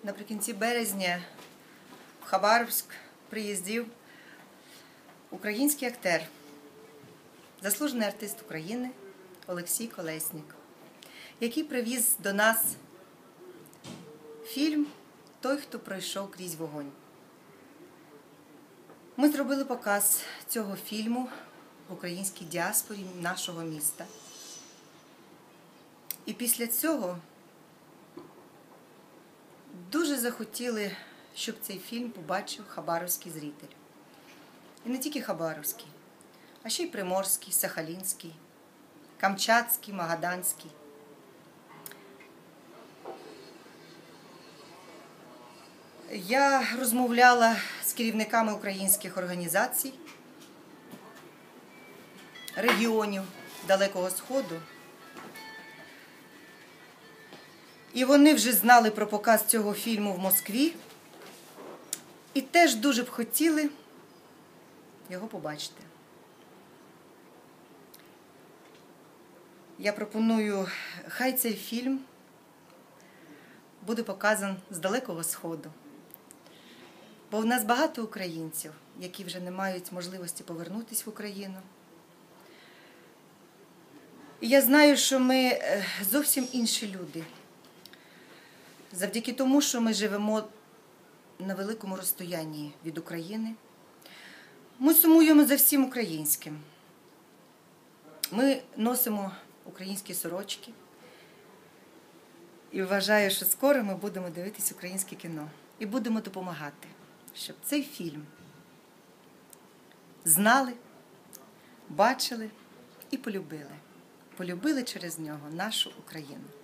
наприкінці березня в Хабаровськ приїздив український актер, заслужений артист України Олексій Колеснік, який привіз до нас фільм «Той, хто пройшов крізь вогонь». Ми зробили показ цього фільму в українській діаспорі нашого міста. І після цього дуже захотіли, щоб цей фільм побачив хабаровський зритель. І не тільки хабаровський, а ще й приморський, сахалінський, камчатський, магаданський. Я розмовляла з керівниками українських організацій, регіонів Далекого Сходу. І вони вже знали про показ цього фільму в Москві і теж дуже б хотіли його побачити. Я пропоную, хай цей фільм буде показан з Далекого Сходу. Бо в нас багато українців, які вже не мають можливості повернутися в Україну. І я знаю, що ми зовсім інші люди. Завдяки тому, що ми живемо на великому розстоянні від України, ми сумуємо за всім українським. Ми носимо українські сорочки. І вважаю, що скоро ми будемо дивитися українське кіно. І будемо допомагати, щоб цей фільм знали, бачили і полюбили. Полюбили через нього нашу Україну.